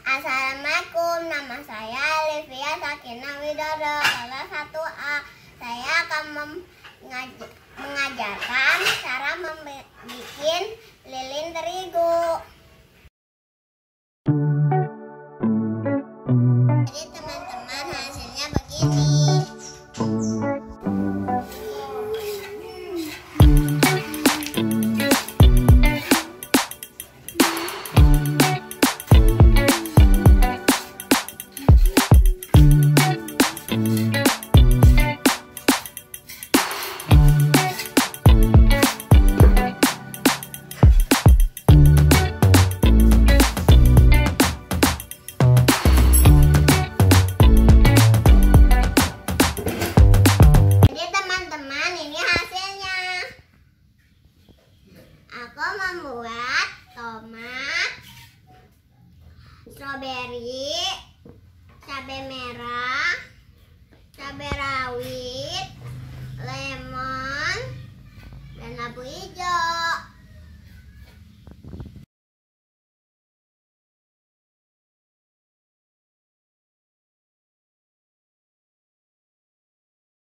Assalamualaikum, nama saya Alifia, Shakinah, Widodo, kelas 1A. Saya akan mengajarkan cara membuat lilin terigu. Jadi teman-teman, hasilnya begini. Aku membuat tomat, stroberi, cabai merah,